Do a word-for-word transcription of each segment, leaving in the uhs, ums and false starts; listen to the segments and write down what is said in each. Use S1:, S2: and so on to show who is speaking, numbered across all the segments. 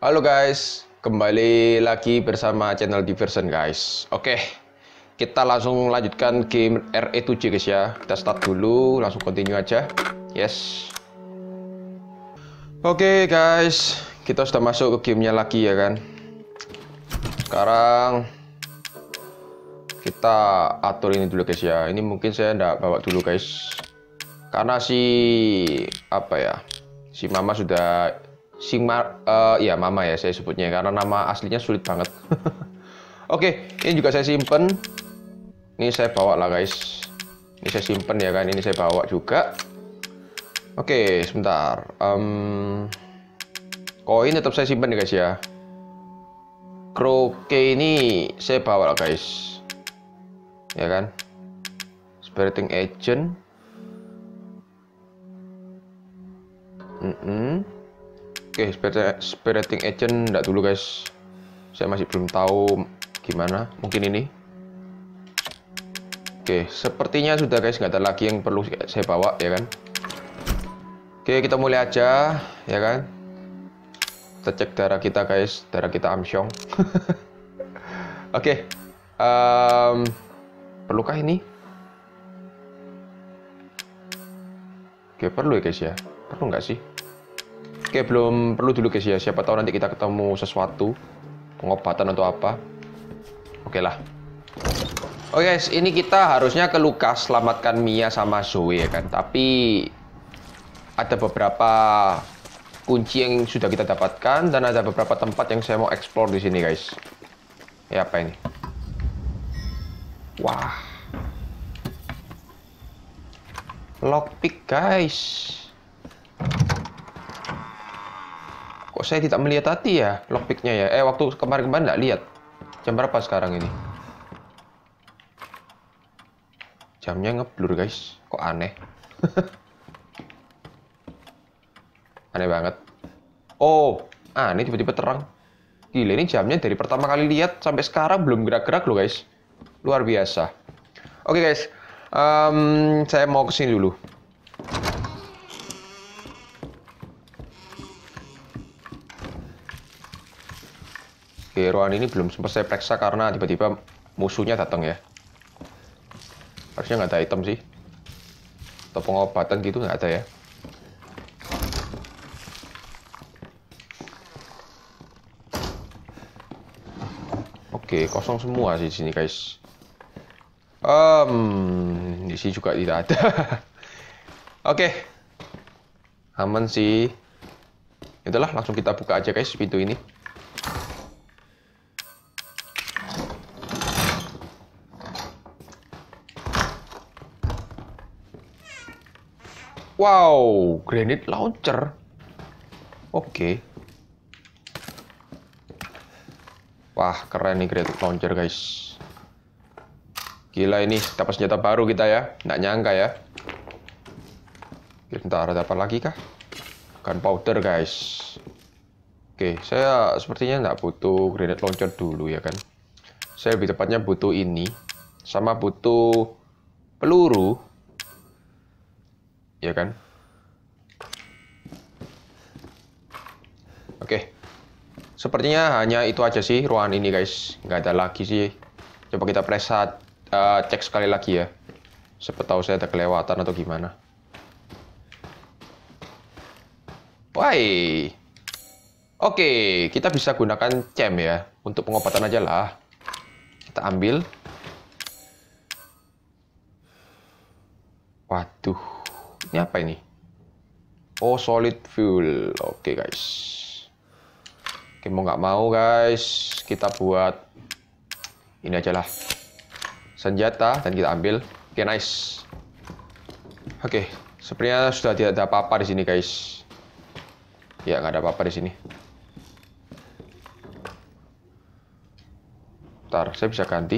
S1: Halo guys, kembali lagi bersama channel Diversion guys. Oke, kita langsung lanjutkan game R E tujuh guys ya. Kita start dulu, langsung continue aja. Yes. Oke guys, kita sudah masuk ke gamenya lagi ya kan. Sekarang kita atur ini dulu guys ya. Ini mungkin saya enggak bawa dulu guys, karena si apa ya, si mama sudah si ma, uh, ya mama ya saya sebutnya karena nama aslinya sulit banget. Oke, ini juga saya simpen. Ini saya bawa lah guys. Ini saya simpen ya kan. Ini saya bawa juga. Oke, sebentar. Um, koin tetap saya simpen ya guys ya. Kroke ini saya bawa lah guys. Ya kan. Spiriting Agent. Mm -mm. Oke, okay, Spiriting Agent enggak dulu guys. Saya masih belum tahu gimana. Mungkin ini. Oke, okay, sepertinya sudah guys, nggak ada lagi yang perlu saya bawa ya kan. Oke, okay, kita mulai aja ya kan. Kita cek darah kita guys, darah kita amsyong. Oke, okay, um, perlukah ini? Oke, okay, perlu ya guys ya. Perlu nggak sih? Oke, belum perlu dulu guys ya. Siapa tahu nanti kita ketemu sesuatu, pengobatan atau apa. Oke lah. Oke guys, ini kita harusnya ke Lukas selamatkan Mia sama Zoe ya kan. Tapi ada beberapa kunci yang sudah kita dapatkan dan ada beberapa tempat yang saya mau explore di sini guys. Ya apa ini? Wah. Lockpick guys. Kok saya tidak melihat tadi ya lockpicknya ya? Eh, waktu kemarin-kemarin nggak lihat. Jam berapa sekarang ini? Jamnya ngeblur guys. Kok aneh? Aneh banget. Oh, ah ini tiba-tiba terang. Gila, ini jamnya dari pertama kali lihat sampai sekarang belum gerak-gerak loh guys. Luar biasa. Oke guys, um, saya mau kesini dulu. Oke, ruangan ini belum sempat saya periksa karena tiba-tiba musuhnya datang ya. Harusnya nggak ada item sih. Atau pengobatan gitu nggak ada ya. Oke, kosong semua sih di sini guys. Um, di sini juga tidak ada. Oke, aman sih. Itulah, langsung kita buka aja guys pintu ini. Wow, grenade launcher. Oke. Wah, keren nih grenade launcher, guys. Gila ini, dapat senjata baru kita ya. Nggak nyangka ya. Oke, bentar, ada apa lagi kah? Gunpowder, guys. Oke, saya sepertinya nggak butuh grenade launcher dulu ya kan. Saya lebih tepatnya butuh ini. Sama butuh peluru. Ya kan? Oke. Sepertinya hanya itu aja sih ruangan ini guys. Nggak ada lagi sih. Coba kita preset uh, cek sekali lagi ya. Siapa tahu saya ada kelewatan atau gimana. Why? Oke, kita bisa gunakan cem ya. Untuk pengobatan aja lah. Kita ambil. Waduh. Ini apa ini? Oh, solid fuel. Oke, guys. Oke, mau nggak mau, guys. Kita buat ini aja lah. Senjata, dan kita ambil. Oke, nice. Oke, sepertinya sudah tidak ada apa-apa di sini, guys. Ya, nggak ada apa-apa di sini. Ntar, saya bisa ganti.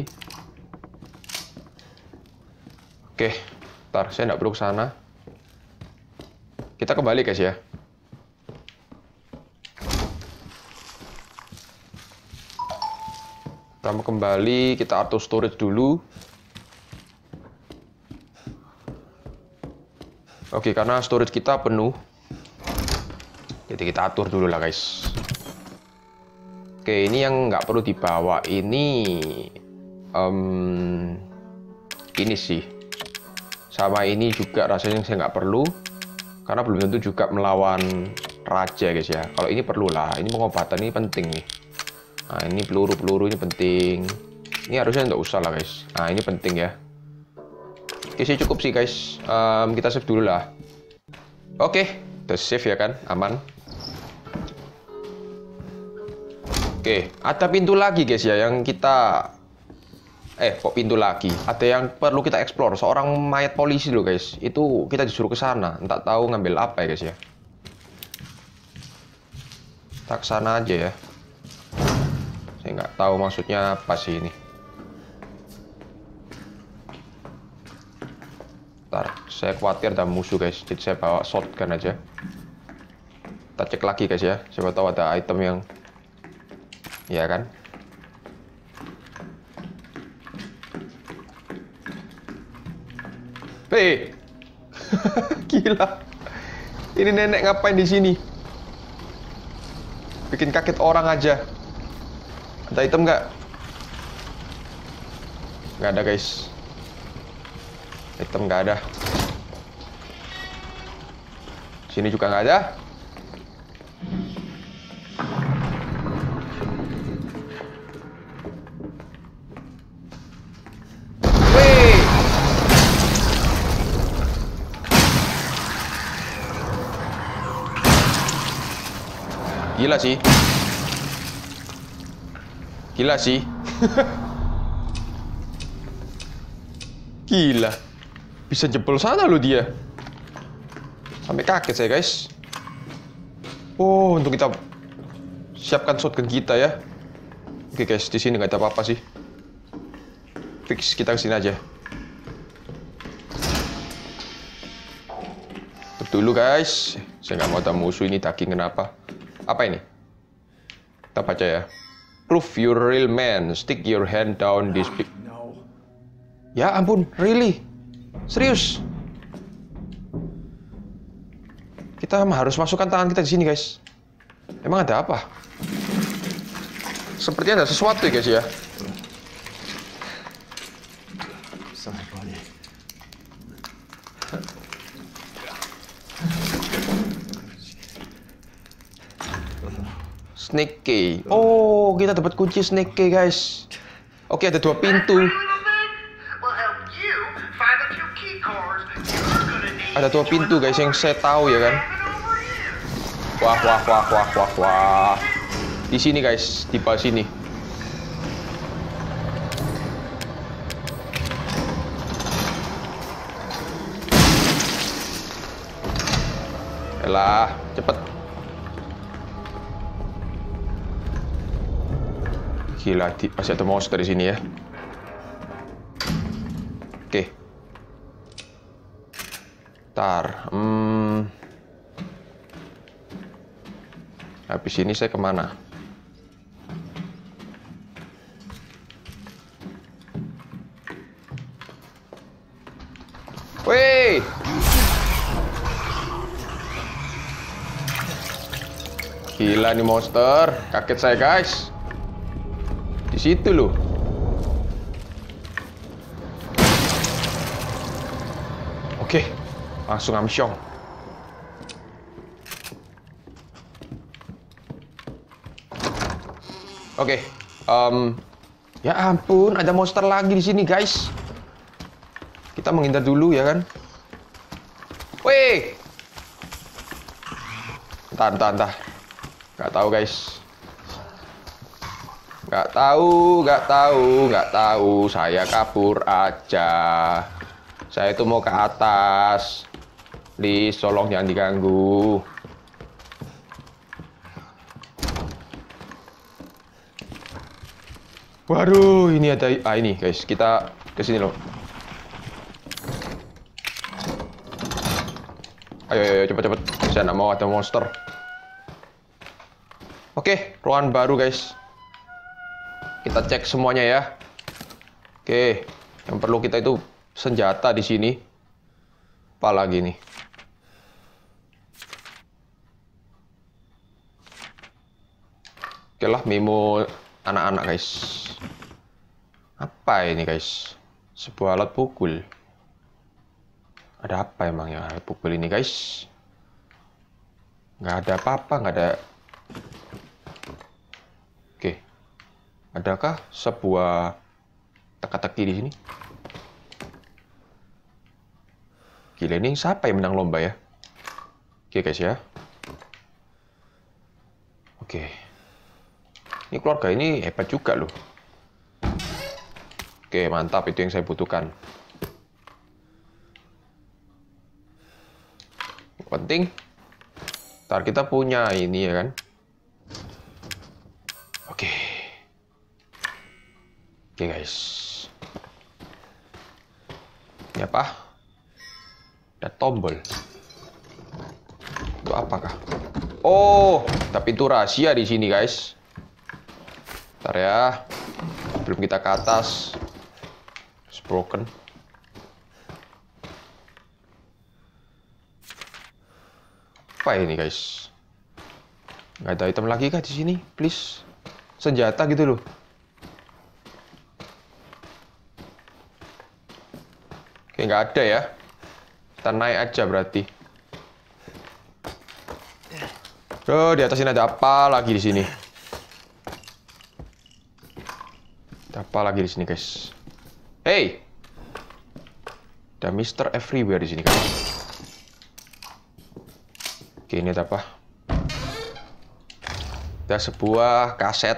S1: Oke, ntar, saya nggak perlu ke sana. Kita kembali guys ya. Kita mau kembali, kita atur storage dulu. Oke, karena storage kita penuh. Jadi kita atur dulu lah guys. Oke, ini yang nggak perlu dibawa ini, um, ini sih. Sama ini juga rasanya saya nggak perlu, karena belum tentu juga melawan raja guys ya. Kalau ini perlu lah, ini pengobatan ini penting nih. Nah ini peluru-peluru ini penting. Ini harusnya nggak usah lah guys. Nah ini penting ya. Oke sih cukup sih guys. Um, kita save dulu lah. Oke, udah save ya kan, aman. Oke, ada pintu lagi guys ya yang kita. Eh kok pintu lagi? Ada yang perlu kita explore. Seorang mayat polisi loh guys. Itu kita disuruh ke sana. Entah tahu ngambil apa ya guys ya. Kita ke sana aja ya. Saya nggak tahu maksudnya apa sih ini. Ntar, saya khawatir ada musuh guys, jadi saya bawa shotgun aja. Kita cek lagi guys ya, siapa tahu ada item yang, ya kan? Hei, gila, ini nenek ngapain di sini? Bikin kaget orang aja. Ada item nggak? Nggak ada guys. Item nggak ada. Sini juga nggak ada. Wih! Gila sih. Gila sih. Gila. Bisa jebol sana loh dia. Sampai kaget saya, guys. Oh, untuk kita siapkan shotgun kita ya. Oke, guys, di sini nggak ada apa-apa sih. Fix kita ke sini aja. Tutup dulu, guys. Saya nggak mau ada musuh ini daging kenapa? Apa ini? Kita baca ya. Prove you're real man. Stick your hand down this big. Ya ampun, really? Serius? Kita harus masukkan tangan kita di sini, guys. Emang ada apa? Sepertinya ada sesuatu ya, guys ya. Snake key. Oh, kita dapat kunci snake key, guys. Oke, ada dua pintu. Ada dua pintu, guys, yang saya tahu ya kan. Wah, wah, wah, wah, wah, wah. Di sini, guys, di bawah sini. Elah, cepet. Gila, masih ada monster di sini ya. Oke. Ntar, hmm. Habis ini saya kemana? Wih! Gila nih monster, kaget saya guys. Di situ loh. Oke, langsung amsyong. Oke, um, ya ampun, ada monster lagi di sini guys. Kita menghindar dulu ya kan. Wih, entar, entar, entar. Nggak tahu guys. Nggak tahu, nggak tahu, nggak tahu. Saya kabur aja. Saya itu mau ke atas. Please, tolong jangan diganggu. Waduh, ini ada. Ah, ini guys, kita ke sini loh. Ayo, ayo, ayo, cepet, cepet. Saya nggak mau ada monster. Oke, ruangan baru guys. Kita cek semuanya ya. Oke, yang perlu kita itu senjata di sini. Apa lagi nih? Oke lah, memo anak-anak guys. Apa ini guys? Sebuah alat pukul. Ada apa emang ya alat pukul ini guys? Nggak ada apa-apa, nggak ada. Oke. Adakah sebuah teka-teki di sini? Gila, ini siapa yang menang lomba ya? Oke guys ya. Oke. Ini keluarga ini hebat juga loh. Oke, mantap, itu yang saya butuhkan. Penting. Ntar kita punya ini ya kan. Oke. Oke guys. Ini apa? Ada tombol. Itu apakah? Oh, tapi itu rahasia di sini guys. Ntar ya. Belum kita ke atas. It's broken. Apa ini guys? Nggak ada item lagi kah di sini? Please. Senjata gitu loh. Oke, nggak ada ya. Kita naik aja berarti. Oh, di atas ini ada apa lagi di sini? Ada apa lagi di sini, guys? Hey! Ada Mister Everywhere di sini, guys. Oke, ini ada apa? Ada sebuah kaset.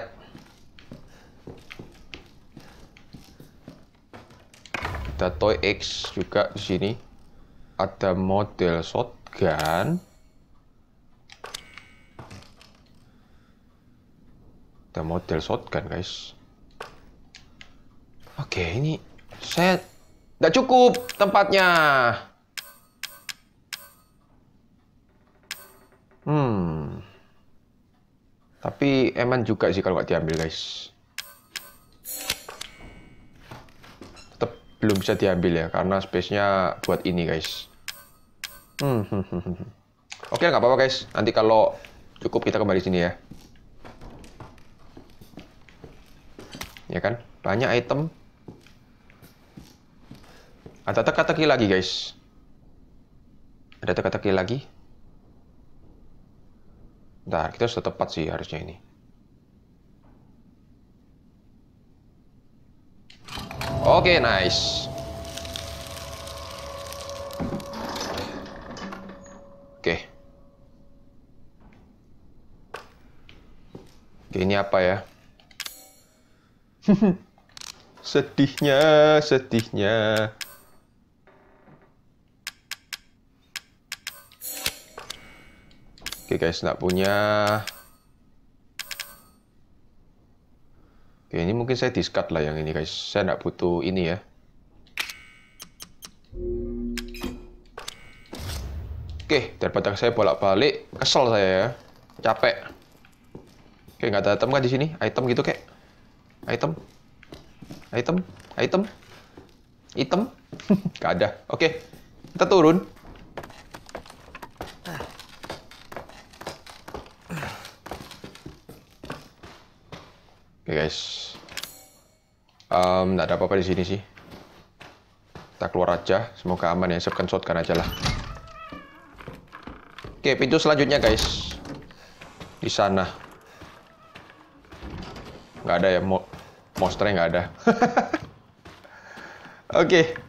S1: Ada Toy X juga di sini. Ada model shotgun. Ada model shotgun, guys. Oke, ini saya nggak cukup tempatnya. Hmm. Tapi eman juga sih kalau nggak diambil, guys. Tetap belum bisa diambil ya, karena space-nya buat ini, guys. Hmm. Oke, nggak apa-apa, guys. Nanti kalau cukup kita kembali sini ya. Ya kan? Banyak item. Ada teka-teki lagi, guys. Ada teka-teki lagi. Bentar, kita sudah tepat sih harusnya ini. Oke, nice. Oke. Oke, ini apa ya? Sedihnya, sedihnya. Oke guys, nggak punya. Oke, ini mungkin saya discard lah yang ini guys. Saya nggak butuh ini ya. Oke, daripada saya bolak-balik, kesel saya ya. Capek. Oke, nggak ada item kan di sini? Item gitu kek. Item. Item. Item. Item. Nggak ada. Oke, kita turun. Oke guys, um, nggak ada apa-apa di sini sih. Kita keluar aja, semoga aman ya. Siapkan shotgun aja lah. Oke, pintu selanjutnya guys, di sana. Nggak ada ya, mo monsternya nggak ada. Oke,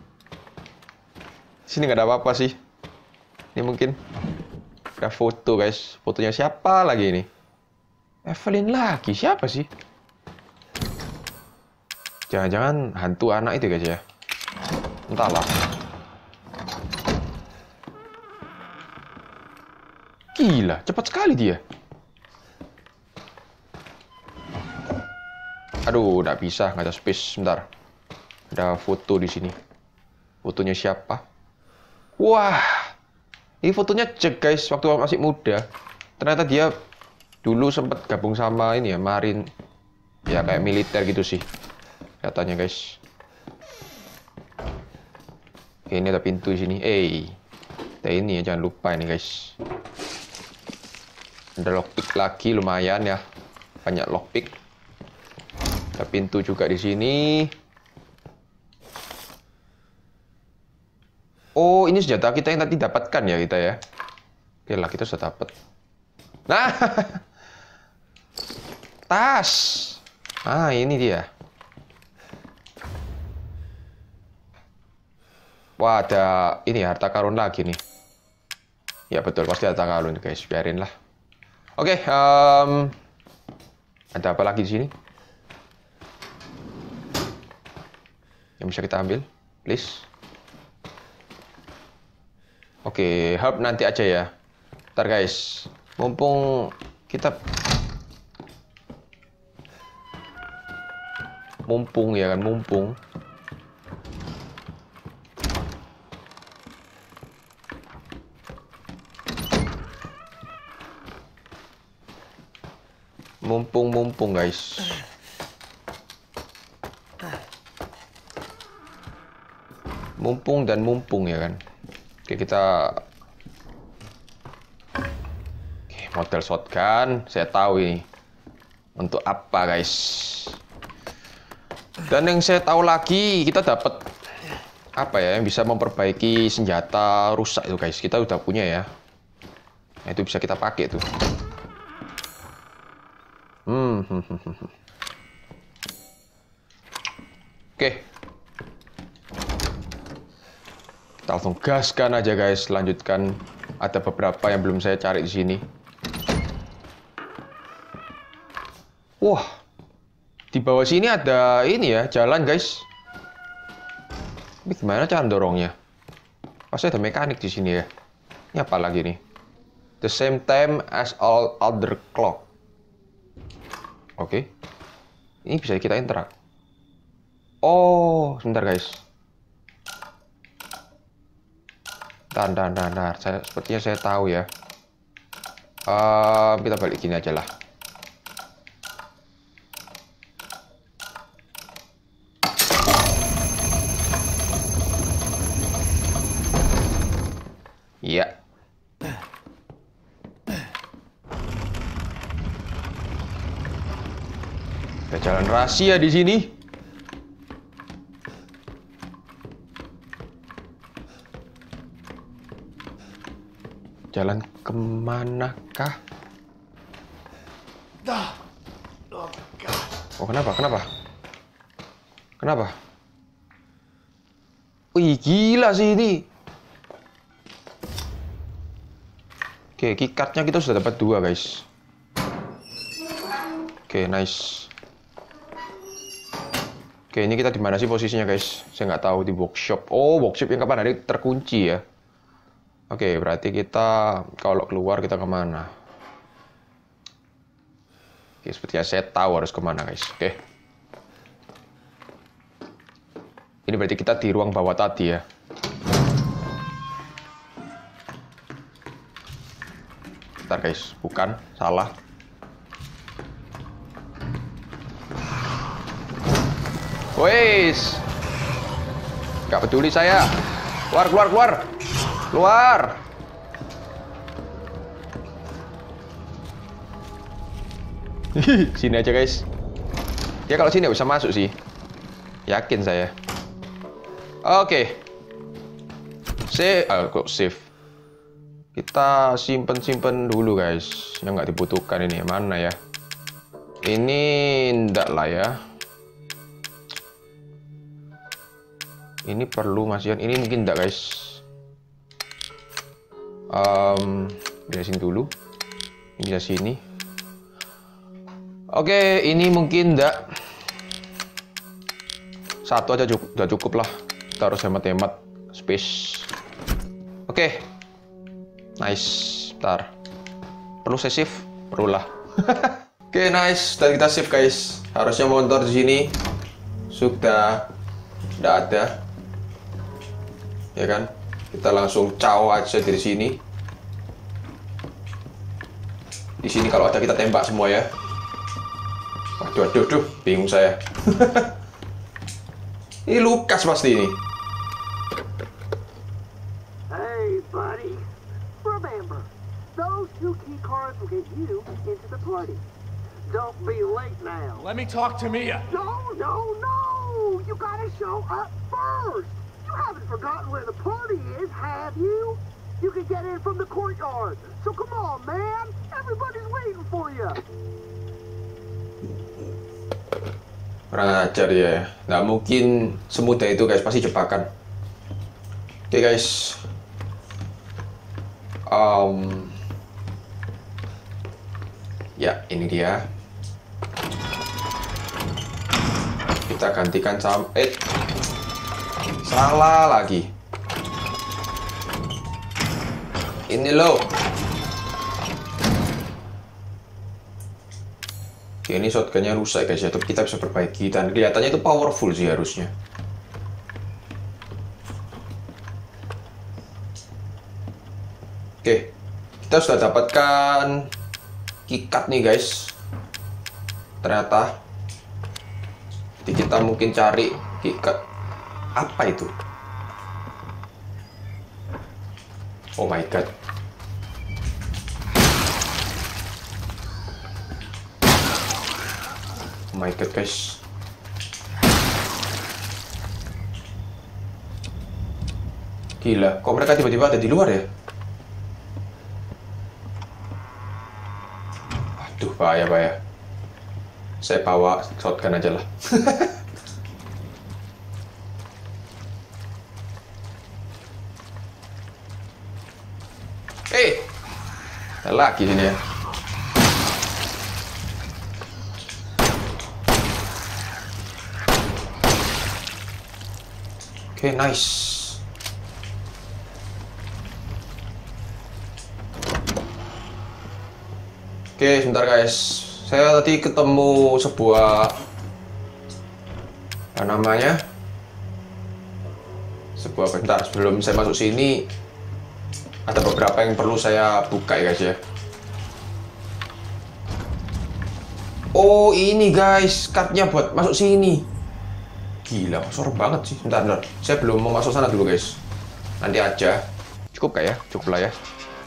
S1: sini nggak ada apa-apa sih. Ini mungkin ada foto guys. Fotonya siapa lagi ini? Evelyn lagi, siapa sih? Jangan-jangan hantu anak itu guys ya. Entahlah. Gila, cepat sekali dia. Aduh, nggak bisa, nggak ada space. Bentar. Ada foto di sini. Fotonya siapa? Wah, ini fotonya Jack guys, waktu masih muda. Ternyata dia dulu sempat gabung sama ini ya, Marine. Ya kayak militer gitu sih. Katanya guys. Oke, ini ada pintu di sini. Eh, ada ini ya, jangan lupa ini guys. Ada lockpick lagi lumayan ya. banyak lockpick. Ada pintu juga di sini. Oh, ini senjata kita yang tadi dapatkan ya kita ya. Oke lah, kita sudah dapat. Nah, tas. Ah, ini dia. Wah, ada ini harta karun lagi nih. Ya betul, pasti harta karun guys. Biarin lah. Oke, um, ada apa lagi di sini? Yang bisa kita ambil, please. Oke, herb nanti aja ya. Ntar guys, mumpung kita mumpung ya kan, mumpung. Mumpung-mumpung guys. Mumpung dan mumpung ya kan. Oke, kita Oke, model shotgun, saya tahu ini untuk apa guys. Dan yang saya tahu lagi, kita dapat apa ya yang bisa memperbaiki senjata rusak itu guys. Kita udah punya ya. Nah, itu bisa kita pakai tuh. Hmm. Oke. Kita langsung gaskan aja guys, lanjutkan. Ada beberapa yang belum saya cari di sini. Wah, di bawah sini ada ini ya, jalan guys. Ini gimana cara dorongnya? Pasti ada mekanik di sini ya. Ini apa lagi nih? The same time as all other clock. Oke. Ini bisa kita interact. Oh, sebentar guys. Bentar, bentar, bentar, bentar. Saya, sepertinya saya tahu ya. Uh, kita balik gini aja lah. Iya. Ada jalan rahasia di sini. Jalan kemanakah? Oh, kenapa? Kenapa? Kenapa? Wih, gila sih ini. Oke, keycardnya kita sudah dapat dua, guys. Oke, nice. Oke, ini kita di mana sih posisinya, guys? Saya nggak tahu, di workshop. Oh, workshop yang kapan hari terkunci ya. Oke, berarti kita kalau keluar kita kemana? Oke, sepertinya saya tahu harus kemana, guys. Oke. Ini berarti kita di ruang bawah tadi ya. Bentar, guys. Bukan, salah. Wes. Gak peduli saya. Keluar, keluar, keluar. Keluar. Sini aja guys. Ya kalau sini bisa masuk sih. Yakin saya. Oke. Save. Ah, kok save. Kita simpen-simpen dulu guys. Yang nggak dibutuhkan ini mana ya? Ini enggak lah ya. Ini perlu masihan. Ini mungkin enggak guys. Um, beresin dulu. Ini bisa sini. Oke, ini mungkin enggak. Satu aja cukup, udah cukup lah. Kita harus hemat-hemat space. Oke. Nice. Bentar. Perlu saya save? Perlu lah. Oke, nice. Dan kita save guys. Harusnya motor di sini sudah tidak ada. Ya kan? Kita langsung caw aja dari sini. Di sini kalau ada kita tembak semua ya. Waduh, aduh, aduh, bingung saya. Ini Lukas pasti ini.
S2: Hey, buddy. Remember, those two key cards will get you into the party. Don't being late now.
S3: Let me talk to Mia.
S2: No, no, no! You gotta show up first! You haven't forgotten where the party is, have you? You can get in from the courtyard. So come on, man! Everybody's waiting for you!
S1: Kurang ajar ya. Nggak mungkin semudah itu guys, pasti jebakan. Oke guys. Um, ya, ini dia. Kita gantikan sam... Eh, salah lagi. Ini loh. Oke, ini shotgunnya rusak guys ya, tapi kita bisa perbaiki dan kelihatannya itu powerful sih harusnya. Oke, kita sudah dapatkan keycard nih guys. Ternyata. Jadi kita mungkin cari keycard. Apa itu? Oh my god. Oh my god guys. Gila, kok mereka tiba-tiba ada di luar ya? Aduh, bahaya-bahaya. Saya bawa shotgun aja lah. Eh, ada lagi sini ya. Oke, nice. Oke, sebentar guys. Saya tadi ketemu sebuah apa namanya? Sebuah bentar sebelum saya masuk sini ada beberapa yang perlu saya buka ya guys ya. Oh, ini guys, cardnya buat masuk sini. Gila, serem banget sih. Bentar, bentar. Saya belum mau masuk sana dulu guys. Nanti aja. Cukup gak ya? Cukup lah ya.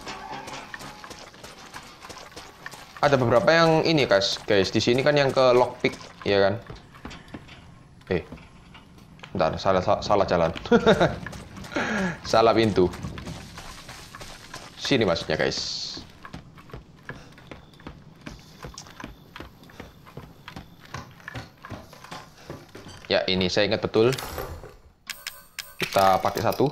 S1: Ada beberapa yang ini guys, guys di sini kan yang ke lockpick, ya kan? Eh, bentar, salah salah jalan, salah pintu. Sini maksudnya guys. Ya ini saya ingat betul. Kita pakai satu.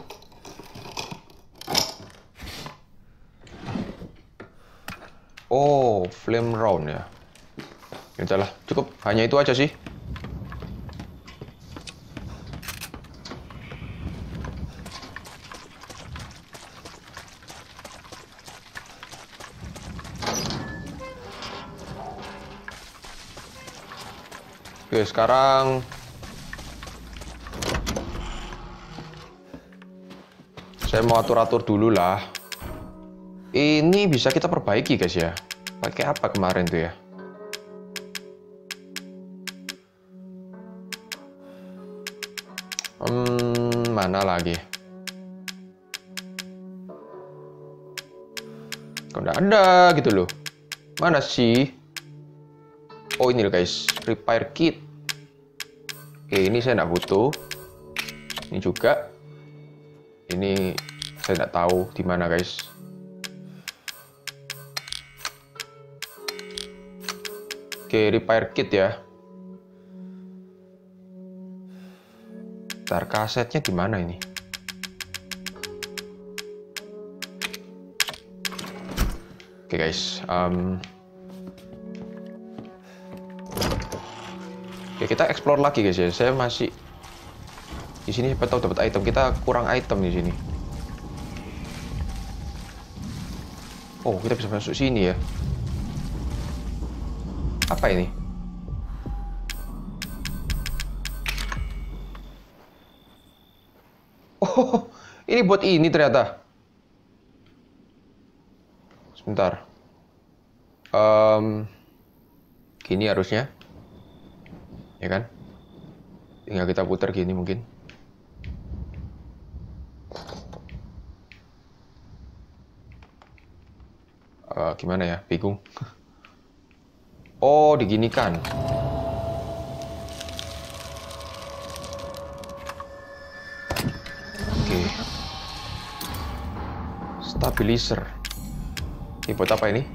S1: Oh, flame round ya. Ya udahlah, cukup. Hanya itu aja sih. Oke, sekarang saya mau atur-atur dulu lah. Ini bisa kita perbaiki guys ya. Pakai apa kemarin tuh ya? Hmm, mana lagi? Kok nggak ada gitu loh. Mana sih? Oh ini loh guys, repair kit. Oke, ini saya nggak butuh. Ini juga. Ini saya nggak tahu di mana guys. Oke, repair kit ya. Ntar kasetnya di mana ini? Oke guys, um... oke kita explore lagi guys ya. Saya masih di sini, siapa tahu dapat item. Kita kurang item di sini. Oh, kita bisa masuk sini ya. Apa ini? Oh, ini buat ini ternyata. Sebentar. Um, gini harusnya. Ya kan? Tinggal kita putar gini mungkin. Uh, gimana ya? Bingung. Oh, diginikan. Oke. Stabilizer. Ini buat apa ini?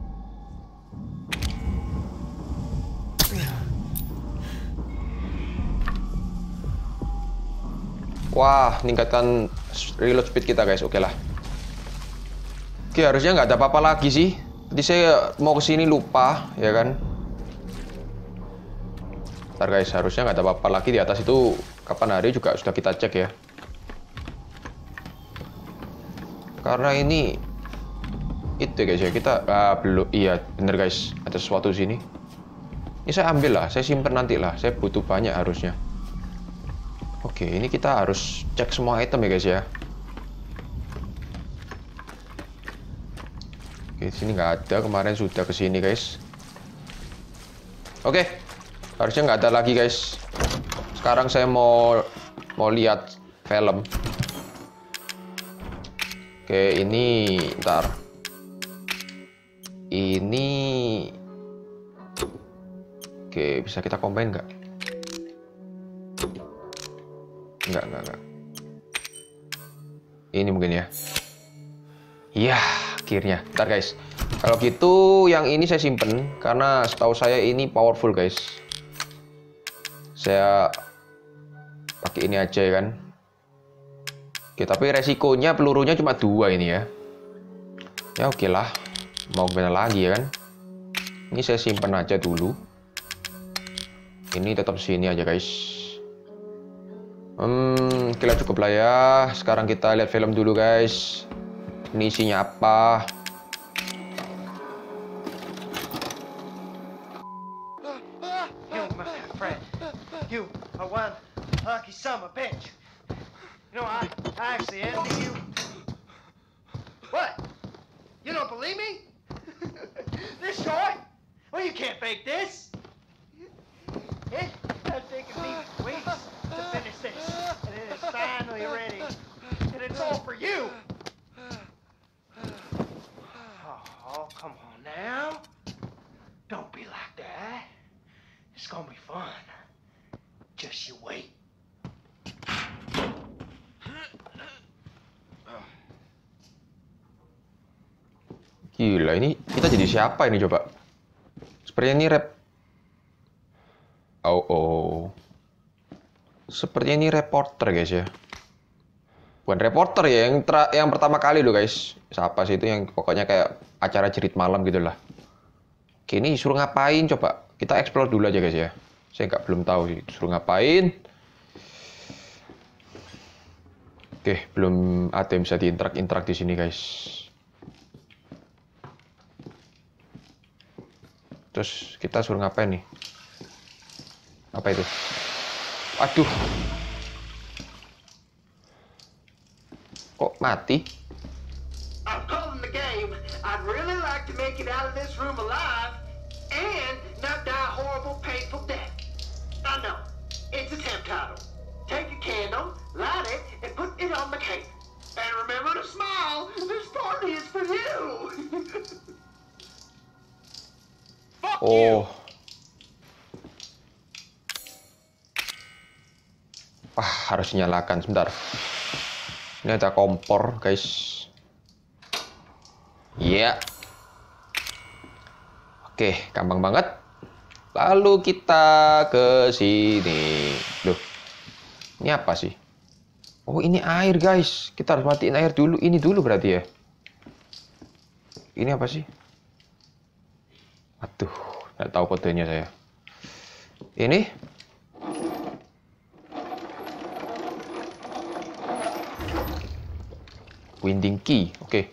S1: Wah, meningkatkan reload speed kita guys. Oke lah. Oke, harusnya nggak ada apa-apa lagi sih. Tadi saya mau kesini lupa, ya kan? Ntar guys, harusnya nggak ada apa-apa lagi di atas itu. Kapan hari juga sudah kita cek ya. Karena ini itu guys ya, kita ah, belum. Iya, bener guys, ada sesuatu di sini. Ini saya ambil lah, saya simpen nanti lah. Saya butuh banyak harusnya. Oke, ini kita harus cek semua item ya guys ya. Oke, di sini nggak ada. Kemarin sudah ke sini guys. Oke, harusnya nggak ada lagi guys. Sekarang saya mau mau lihat film. Oke, ini ntar. Ini. Oke, bisa kita combine nggak? Enggak, enggak, enggak. Ini mungkin ya. Iya, akhirnya. Ntar guys. Kalau gitu yang ini saya simpen karena setahu saya ini powerful guys. Saya pakai ini aja ya kan. Oke, tapi resikonya pelurunya cuma dua ini ya. Ya oke lah. Mau gimana lagi ya kan. Ini saya simpen aja dulu. Ini tetap sini aja guys. Hmm, kira cukup lah ya. Sekarang kita lihat film dulu guys. Ini isinya apa?
S3: You, my friend. You are one lucky son of a bitch. You know, I, I actually envy you. What? You don't believe me? This short? Well, you can't fake this. It has taken me weeks to finish this, and it is finally ready, and it's all for you. Oh, come on now. Don't be like that. It's gonna be fun. Just you wait.
S1: Gila, ini kita jadi siapa ini coba? Sepertinya ini rap. Oh, oh. Sepertinya ini reporter guys ya. Bukan reporter ya, yang tra yang pertama kali loh guys. Siapa sih itu yang pokoknya kayak acara jerit malam gitu lah. Oke, ini suruh ngapain coba? Kita explore dulu aja guys ya. Saya nggak belum tahu sih suruh ngapain. Oke, belum ada yang bisa diinterak-interak di sini guys. Terus kita suruh ngapain nih? Apa itu? Aduh. Kok mati?
S3: I'm calling the game. I'd really like to make it out of this room alive and not die a horrible, painful death. I know. It's a temp title. Take a candle, light it, and put it on the cake. And remember to smile. This party is for you. Fuck you.
S1: Oh. Wah, harus nyalakan sebentar. Ini ada kompor, guys. Iya. Yeah. Oke, gampang banget. Lalu kita ke sini. Loh. Ini apa sih? Oh, ini air, guys. Kita harus matiin air dulu. Ini dulu berarti ya. Ini apa sih? Aduh, nggak tahu kodenya saya. Ini winding key, oke. Okay.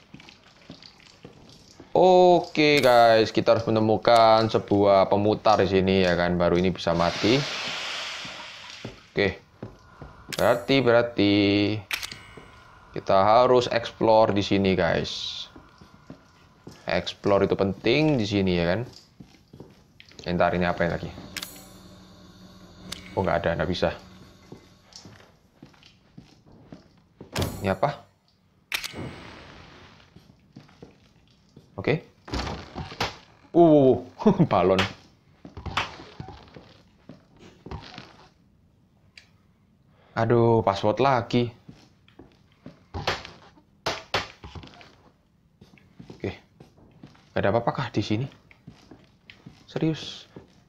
S1: Oke okay, guys, kita harus menemukan sebuah pemutar di sini ya kan, baru ini bisa mati. Oke, okay. berarti berarti kita harus explore di sini guys. Explore itu penting di sini ya kan. Entar ini apa yang lagi? Oh nggak ada, nggak bisa. Ini apa? Oke. Okay. Uh, Balon. Aduh, password lagi. Oke. Gak ada apa-apa kah di sini? Serius?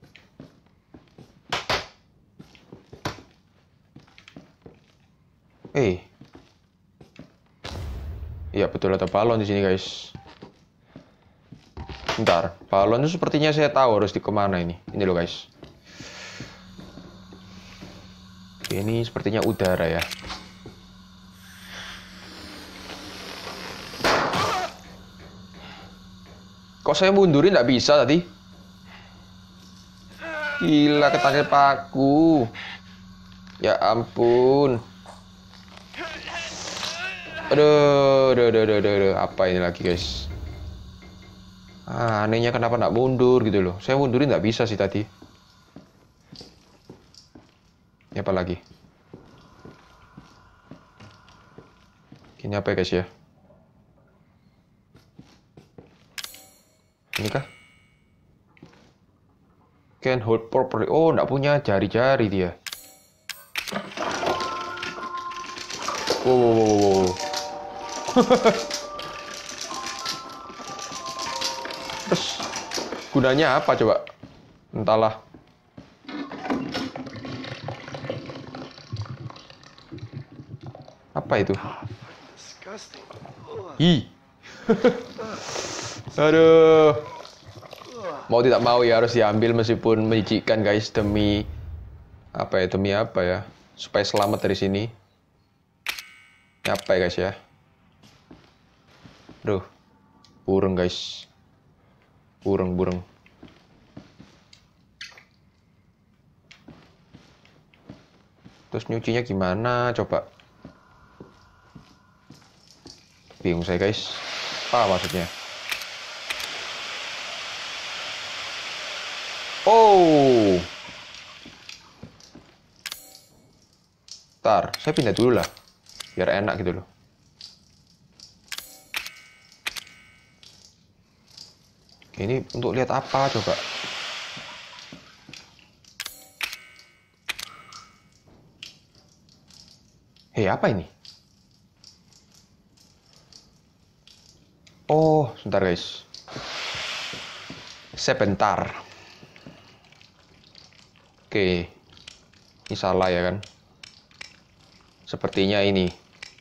S1: Eh. Iya, betul ada balon di sini, guys. Bentar, balon itu sepertinya saya tahu harus di kemana ini. Ini loh, guys. Ini sepertinya udara ya. Kok saya mundurin nggak bisa tadi? Gila, ketangkep paku. Ya ampun. Aduh, aduh, aduh, aduh, aduh, aduh. Apa ini lagi, guys? Ah, anehnya kenapa nggak mundur gitu loh. Saya mundurin nggak bisa sih tadi. Ini apa lagi? Ini apa ya, guys ya? Ini kah? Can hold properly. Oh, nggak punya jari-jari dia. Wow, wow, wow, wow. Terus gunanya apa coba? Entahlah. Apa itu? Ih. Aduh. Mau tidak mau ya harus diambil meskipun menjijikkan, guys, demi apa ya? Demi apa ya? Supaya selamat dari sini. Ini apa ya, guys ya? Aduh. Burung, guys. Burung, burung. Terus nyucinya gimana? Coba. Bingung saya, guys. Apa maksudnya? Oh. Ntar, saya pindah dulu lah. Biar enak gitu loh. Oke, ini untuk lihat apa coba? Hei, apa ini? Oh, sebentar, guys. Sebentar. Oke. Ini salah ya kan? Sepertinya ini.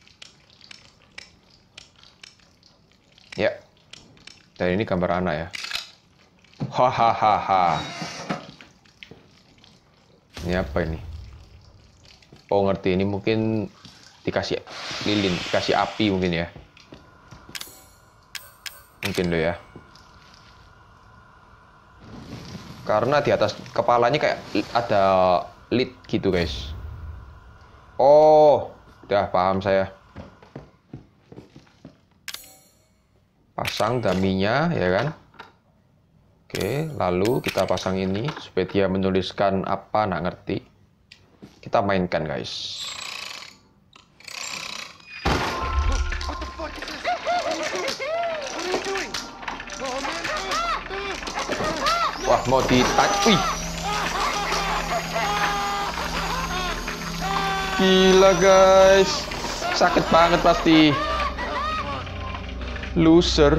S1: Ya. Dan ini gambar anak ya. Hahaha. Ini apa ini? Oh, ngerti. Ini mungkin dikasih lilin, dikasih api mungkin ya. Mungkin loh ya. Karena di atas kepalanya kayak ada lid gitu, guys. Oh, udah paham saya. Pasang daminya, ya kan? Oke, lalu kita pasang ini supaya dia menuliskan apa, nggak ngerti. Kita mainkan, guys. Wah, mau di-touch. Wih. Gila, guys. Sakit banget pasti. Loser.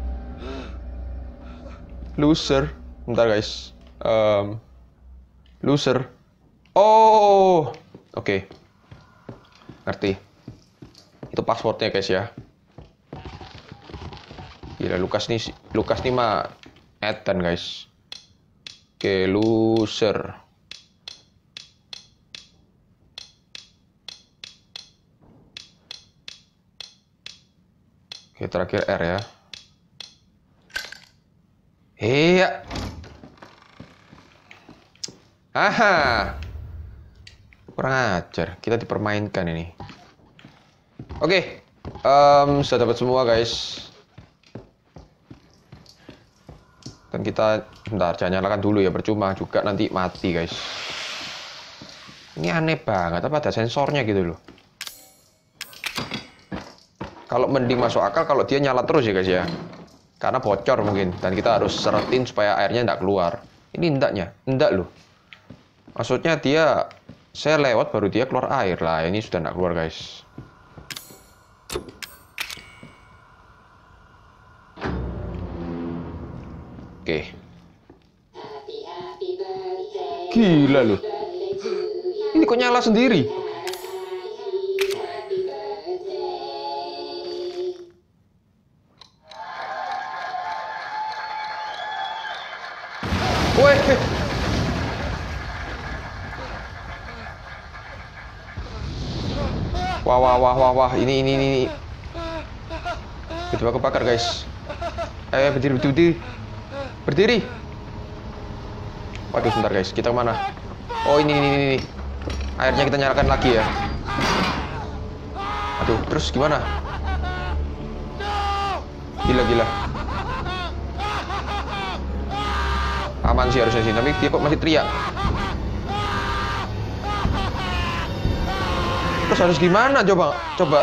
S1: Loser. Bentar, guys. Um, loser. Oh. Oke. Okay. Ngerti. Itu passwordnya, guys ya. Gila, Lukas nih. Lukas nih mah Ethan, guys. Oke, okay, loser. Oke, okay, terakhir R ya. Iya. Aha. Kurang ajar. Kita dipermainkan ini. Oke. Okay. Um, sudah dapat semua, guys. Dan kita, bentar, jangan nyalakan dulu ya, percuma juga nanti mati, guys. Ini aneh banget, apa ada sensornya gitu loh. Kalau mending masuk akal kalau dia nyala terus ya, guys ya. Karena bocor mungkin. Dan kita harus seretin supaya airnya nggak keluar. Ini endaknya. Endak loh. Maksudnya dia... Saya lewat baru dia keluar air lah. Ini sudah nggak keluar guys. Oke. Gila loh. Ini kok nyala sendiri? Woi. Wah wah wah wah wah ini ini ini. Tiba-tiba kebakar guys. Eh berdiri berdiri berdiri. Waduh sebentar guys, kita kemana? Oh ini ini ini. Airnya kita nyalakan lagi ya. Aduh terus gimana? Gila gila. Aman sih harusnya sih, tapi dia kok masih teriak. Terus harus gimana coba? Coba.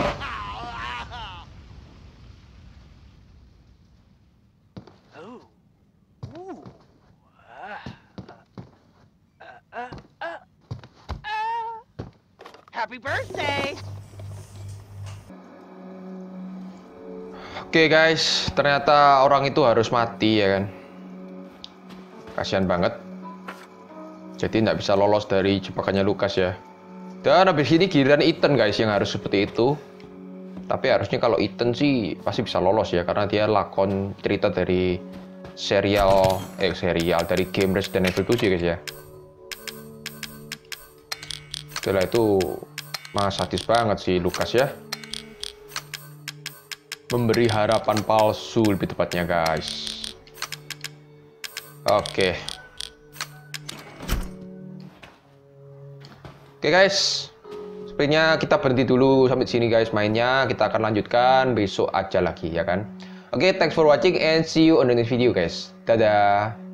S4: Happy birthday.
S1: Oke guys, ternyata orang itu harus mati ya kan. Kasihan banget. Jadi nggak bisa lolos dari jebakannya Lucas ya. Dan habis ini giliran Ethan guys yang harus seperti itu. Tapi harusnya kalau Ethan sih pasti bisa lolos ya. Karena dia lakon cerita dari serial, eh serial dari game Resident Evil tujuh guys ya. Setelah itu mah sadis banget sih Lucas ya. Memberi harapan palsu lebih tepatnya guys. Oke. Oke guys. Sepertinya kita berhenti dulu sampai sini guys mainnya. Kita akan lanjutkan besok aja lagi ya kan. Oke, thanks for watching and see you on the next video guys. Dadah.